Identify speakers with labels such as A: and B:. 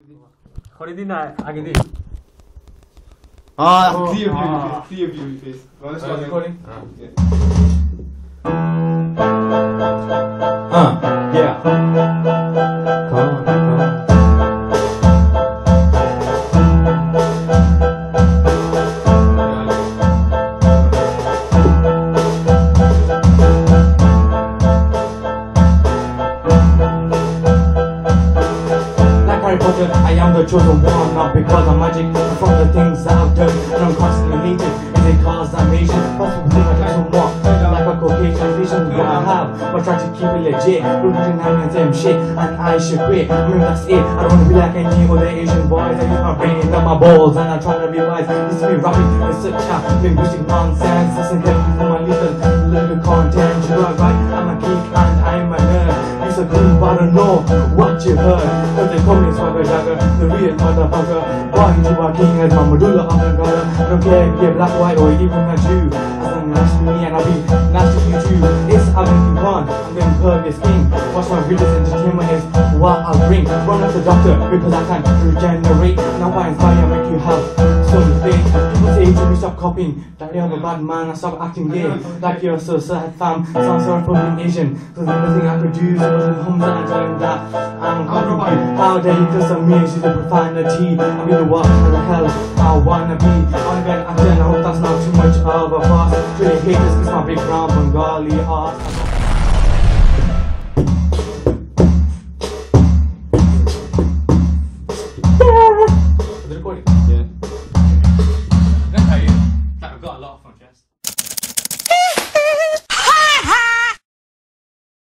A: खरीदी ना आगे दे
B: clear view face.
A: Let's start recording. Yeah. Come on. I am the chosen one, not because I'm magic, but from the things that I've done, and I'm constantly hated. Is it cause I'm Asian? But people think I do more like a Caucasian vision that I have, but try to keep it legit. Don't have the same shit, and I should quit. I mean that's it. I don't wanna be like any other Asian boys. I use my brain and my balls, and I'm trying to be wise. This is me rapping in such a linguistic nonsense. Listen carefully for my little content. You are right, I'm a geek and I'm a nerd. It's a cool, but I don't know what you heard. Cause they call me Swagger Jagger, the real motherfucker. Why you are king as my medulla oblongata? I don't care if you're black, white or even a Jew. As long as to me and I'll be nice to you too. It's having fun, I'm going to curve your skin. Watch my videos, entertainment is what I'll bring. Run as a doctor because I can regenerate. Now I inspire, make you have something. People say to me stop copying, that you're a bad man, I stop acting gay. Like you're so sad fam, sounds sorry for being Asian. Cause the only thing I could do is homes and tell him that I'm confident. How dare you cause I'm me, she's a profanity. I'm in the what the hell I wanna be. On the actor, and I hope that's not too much of a fuss. To the haters, cause my big brown Bengali ass.